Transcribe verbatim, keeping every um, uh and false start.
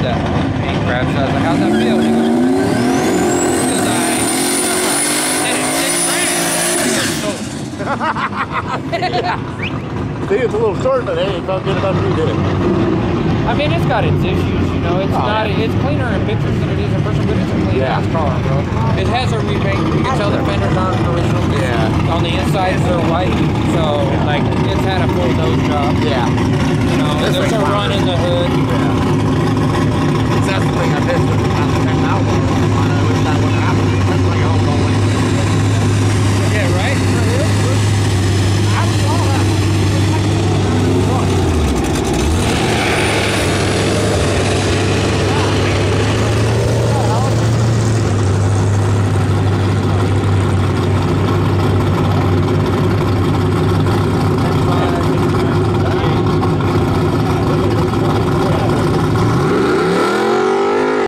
that. And he grabs it. I was like, how's that feel? And he goes, feels alright. And it's six grand. Yeah. See, it's a little short, but hey, it felt good enough you did it. I mean, it's got its issues, you know. It's oh, not. Yeah. It's cleaner in pictures than it is in person, but it's a clean Yeah. ass car, bro. It has a remake. You can tell the fenders aren't original. Yeah. On the inside, they're white, so like it's had a full nose job. Yeah. You know, This there's a thing run in the hood. Yeah. That's the thing I missed. It was not the technology on it.